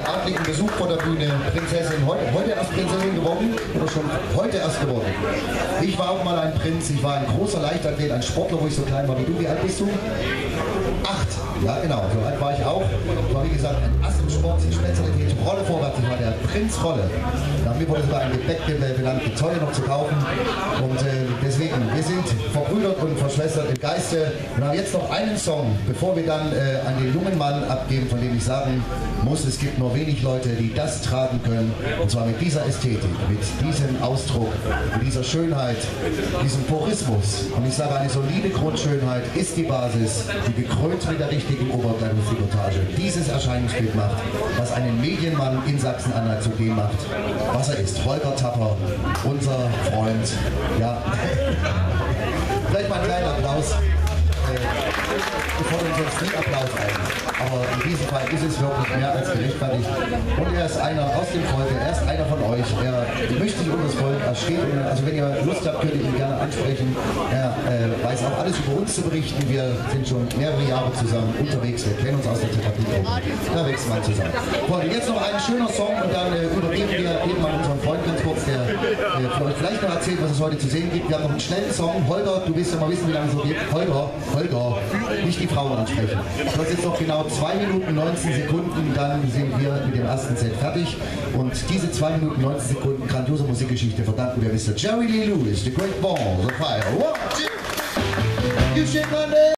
adligen Besuch vor der Bühne. Prinzessin, heute erst Prinzessin geworden oder schon heute erst geworden? Ich war auch mal ein Prinz, ich war ein großer Leichtathlet, ein Sportler, wo ich so klein war wie du. Wie alt bist du? 8. Ja genau, so alt war ich auch. Ich war wie gesagt ein Ass im Sport, die Spezialität Rolle vorwärts. Ich war der Prinz Rolle. Mir wurde sogar ein Gepäck benannt, die Zolle noch zu kaufen. Und deswegen, wir sind verbrüdert und verschwestert im Geiste. Und haben jetzt noch einen Song, bevor wir dann an den jungen Mann abgeben, von dem ich sagen muss, es gibt nur wenig Leute, die das tragen können. Und zwar mit dieser Ästhetik, mit diesem Ausdruck, mit dieser Schönheit, diesem Purismus. Und ich sage, eine solide Grundschönheit ist die Basis, die gekrönt mit der richtigen Oberkleidungsfigutage dieses Erscheinungsbild macht, was einen Medienmann in Sachsen-Anhalt zu dem macht, was er ist. Holger Tapper, unser Freund. Ja. Vielleicht mal ein kleiner Applaus. Wir fordern sonst nie Applaus ein. Aber in diesem Fall ist es wirklich mehr als gerechtfertigt. Und er ist einer aus dem Volk, er ist einer von euch. Er möchte sich um das Volk, er steht. Also wenn ihr Lust habt, könnt ihr ihn gerne ansprechen. Er weiß auch alles über uns zu berichten. Wir sind schon mehrere Jahre zusammen unterwegs. Wir kennen uns aus der Therapie. Da wächst man zusammen. Und jetzt noch ein schöner Song und dann übergeben wir eben an unseren Freund ganz kurz, der für euch vielleicht noch erzählt, was es heute zu sehen gibt. Wir haben noch einen schnellen Song. Holger, du willst ja mal wissen, wie lange es so geht. Holger, nicht die Frauen ansprechen. Du hast jetzt noch genau 2 Minuten 19 Sekunden, dann sind wir mit dem ersten Set fertig. Und diese 2 Minuten 19 Sekunden grandiose Musikgeschichte verdanken wir Mr. Jerry Lee Lewis, The Great Balls of Fire. 1, 2, you shake my leg.